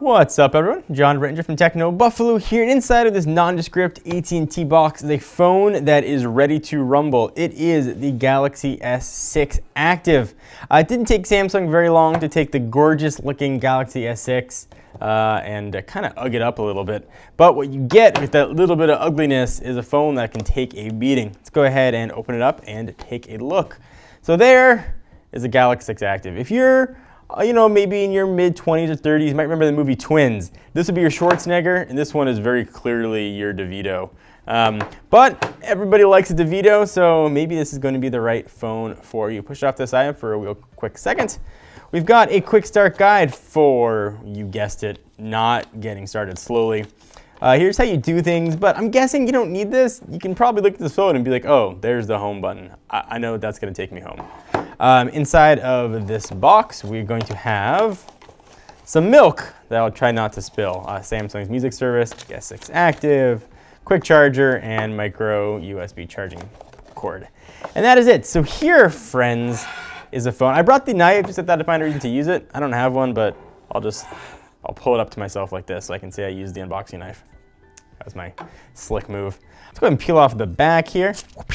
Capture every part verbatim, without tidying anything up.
What's up, everyone? John Ranger from Techno Buffalo here, and inside of this nondescript A T and T box is a phone that is ready to rumble. It is the Galaxy S six Active. Uh, it didn't take Samsung very long to take the gorgeous looking Galaxy S six uh, and uh, kind of ugg it up a little bit. But what you get with that little bit of ugliness is a phone that can take a beating. Let's go ahead and open it up and take a look. So there is a Galaxy six Active. If you're Uh, you know, maybe in your mid twenties or thirties, you might remember the movie Twins. This would be your Schwarzenegger, and this one is very clearly your DeVito. Um, but everybody likes a DeVito, so maybe this is going to be the right phone for you. Push off this item for a real quick second. We've got a quick start guide for, you guessed it, not getting started slowly. Uh, here's how you do things, but I'm guessing you don't need this. You can probably look at this phone and be like, oh, there's the home button. I, I know that's going to take me home. Um, inside of this box, we're going to have some milk that I'll try not to spill. Uh, Samsung's music service, S six Active, quick charger, and micro U S B charging cord. And that is it. So here, friends, is a phone. I brought the knife just I thought to find a reason to use it. I don't have one, but I'll just I'll pull it up to myself like this so I can say I used the unboxing knife. That was my slick move. Let's go ahead and peel off the back here.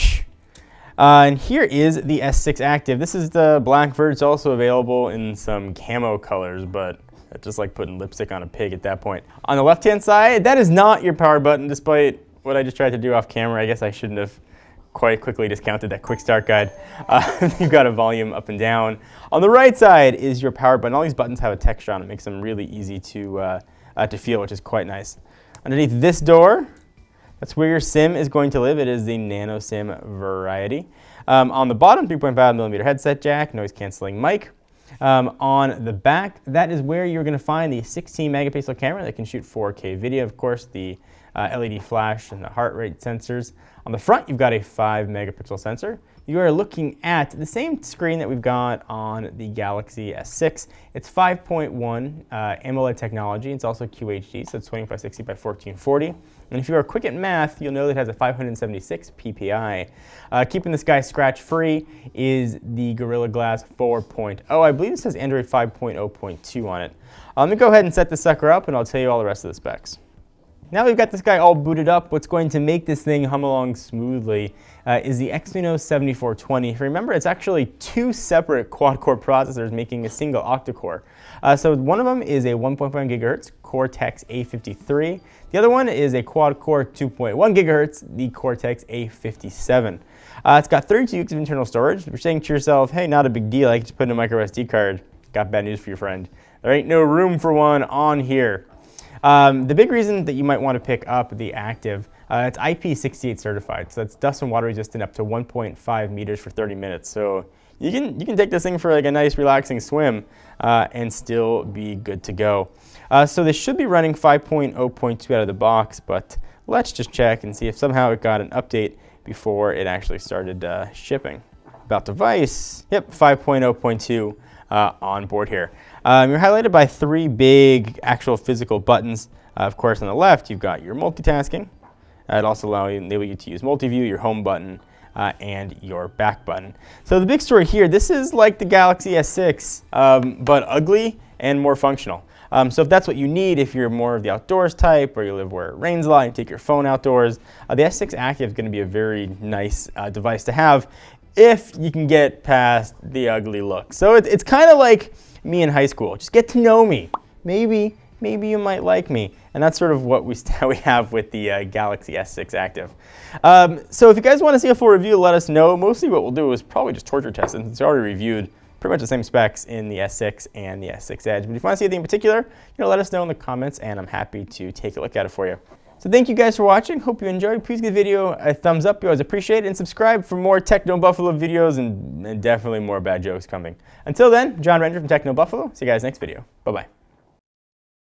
Uh, and here is the S six Active. This is the black version. It's also available in some camo colors, but it's just like putting lipstick on a pig at that point. On the left-hand side, that is not your power button, despite what I just tried to do off camera. I guess I shouldn't have quite quickly discounted that quick start guide. Uh, you've got a volume up and down. On the right side is your power button. All these buttons have a texture on it. It makes them really easy to, uh, uh, to feel, which is quite nice. Underneath this door, that's where your SIM is going to live. It is the nano SIM variety. Um, on the bottom, three point five millimeter headset jack, noise canceling mic. Um, on the back, that is where you're going to find the sixteen megapixel camera that can shoot four K video. Of course, the uh, L E D flash and the heart rate sensors. On the front, you've got a five megapixel sensor. You are looking at the same screen that we've got on the Galaxy S six. It's five point one uh, AMOLED technology. It's also Q H D, so it's twenty-five sixty by fourteen forty. And if you are quick at math, you'll know that it has a five hundred seventy-six P P I. Uh, keeping this guy scratch-free is the Gorilla Glass four point oh. I believe it says Android five point oh point two on it. Uh, let me go ahead and set this sucker up, and I'll tell you all the rest of the specs. Now we've got this guy all booted up, what's going to make this thing hum along smoothly uh, is the Exynos seventy-four twenty. Remember, it's actually two separate quad-core processors making a single octa-core. Uh, so one of them is a one point five gigahertz Cortex A fifty-three. The other one is a quad-core two point one gigahertz, the Cortex A fifty-seven. Uh, it's got thirty-two gigs of internal storage. If you're saying to yourself, hey, not a big deal, I can just put in a micro S D card. Got bad news for your friend. There ain't no room for one on here. Um, the big reason that you might want to pick up the Active, uh, it's I P sixty-eight certified, so that's dust and water resistant up to one point five meters for thirty minutes. So you can you can take this thing for like a nice relaxing swim uh, and still be good to go. Uh, so this should be running five point oh point two out of the box, but let's just check and see if somehow it got an update before it actually started uh, shipping. About device, yep, five point oh point two. Uh, on board here. Um, you're highlighted by three big actual physical buttons. Uh, of course, on the left, you've got your multitasking. Uh, it also allows you, enable you to use multi-view, your home button, uh, and your back button. So the big story here, this is like the Galaxy S six, um, but ugly and more functional. Um, so if that's what you need, if you're more of the outdoors type, or you live where it rains a lot, and you take your phone outdoors, uh, the S six Active is going to be a very nice uh, device to have, if you can get past the ugly look. So it, it's kind of like me in high school. Just get to know me. Maybe, maybe you might like me. And that's sort of what we, we have with the uh, Galaxy S six Active. Um, so if you guys want to see a full review, let us know. Mostly what we'll do is probably just torture test it. It's already reviewed pretty much the same specs in the S six and the S six Edge. But if you want to see anything in particular, you know, let us know in the comments, and I'm happy to take a look at it for you. So thank you guys for watching. Hope you enjoyed. Please give the video a thumbs up. You always appreciate it. And subscribe for more Techno Buffalo videos and, and definitely more bad jokes coming. Until then, John Ranger from Techno Buffalo. See you guys next video. Bye-bye.